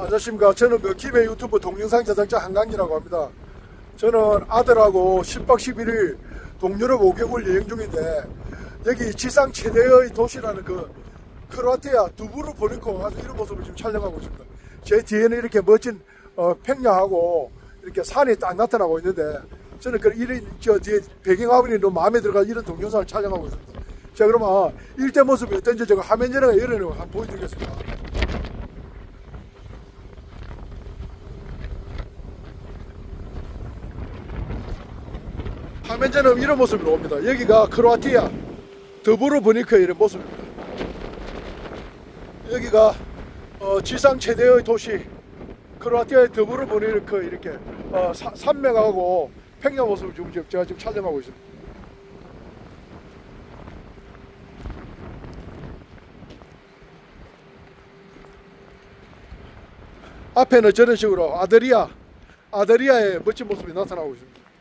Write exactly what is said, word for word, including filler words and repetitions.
안녕하십니까. 저는 그 김해 유튜브 동영상 제작자 한강이라고 합니다. 저는 아들하고 십 박 십일 일 동유럽 오 개국을 여행 중인데, 여기 지상 최대의 도시라는 그 크로아티아 두브로브니크 아주 이런 모습을 지금 촬영하고 있습니다. 제 뒤에는 이렇게 멋진 어, 평야하고 이렇게 산이 딱 나타나고 있는데, 저는 그 이런 저 뒤에 배경화면이 너무 마음에 들어가 이런 동영상을 촬영하고 있습니다. 자, 그러면 일대 모습이 어떤지 제가 화면 전에 열어내고 한번 보여드리겠습니다. 화면전은 이런 모습으로 옵니다. 여기가 크로아티아 두브로브니크의 이런 모습입니다. 여기가 어, 지상 최대의 도시 크로아티아의 두브로브니크 이렇게 어, 사, 산맥하고 평야 모습을 지금 제가 지금 촬영하고 있습니다. 앞에는 저런 식으로 아드리아 아드리아의 멋진 모습이 나타나고 있습니다.